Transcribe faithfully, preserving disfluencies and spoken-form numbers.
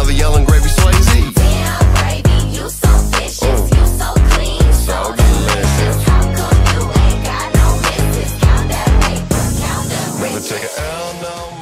the yellow gravy Swayze. Damn, gravy, you so vicious, Ooh. you so clean, so, So delicious. delicious. How come you ain't got no misses? Count that paper, count that Never riches. take an L no